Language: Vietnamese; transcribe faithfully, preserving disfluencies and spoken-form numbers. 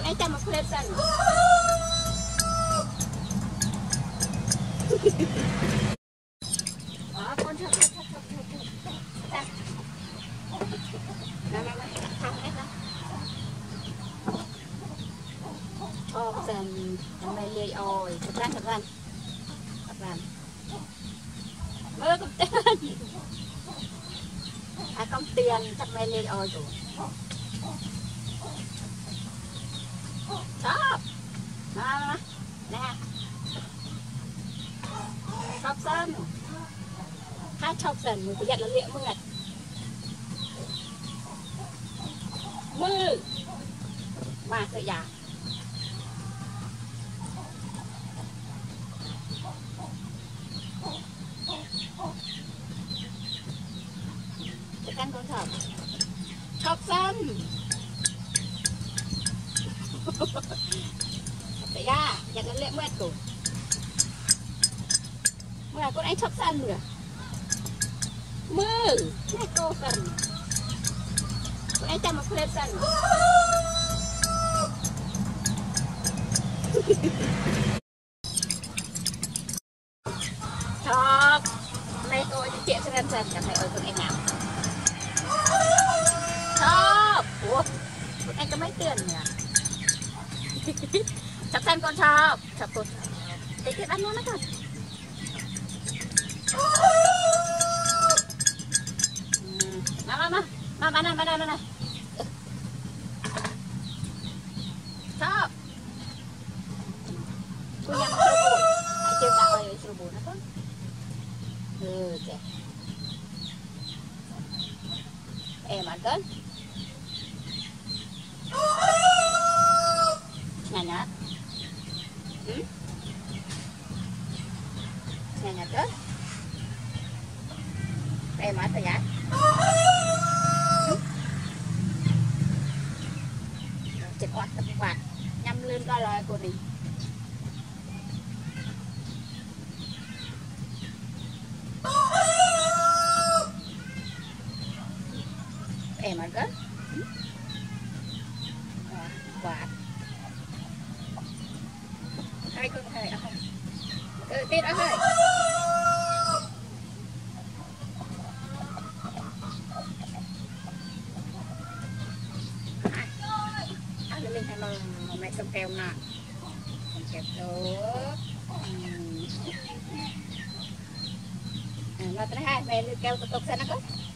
anh chăm một clip dần đó con chọc chọc chọc chọc chọc chọc nào nào nào thằng hết đó chọc dần thằng này lê ôi thật ra thật ra thật ra mơ công tiền à công tiền thằng này lê ôi rồi chọc nào nè chọc dần hai chọc dần mình phải nhận là liệu mưa mưa mà sợi giả chắc ăn con thở chọc dần sợi giả nhận là liệu mưa của mưa con anh chọc dần rồi mưa này cô cần con anh chăm một clip dần chọc này tôi thì chuyện sẽ dần dần cảm thấy ơi con anh nào chọc ủa con anh có mấy tiền nhỉ chọc xem con chọc chọc con cái cái ăn nó nó thật Mama, mama, mama, mana, mana, mana. Stop. Punya serbu. Aja tak boleh serbu, apa? Ừ, kìa. Em ăn cơn. Nhà nhá. Ừ? Nhà nhá cơn. Em ăn tới nhá. Chết quạt tập quạt nhắm lên coi lời của mình em ăn cất quạt hai con thầy không tự tiết đó thôi lên thay mà mẹ cầm keo nè cầm keo tốt à, nó tới hai mẹ keo tục tục xem nó có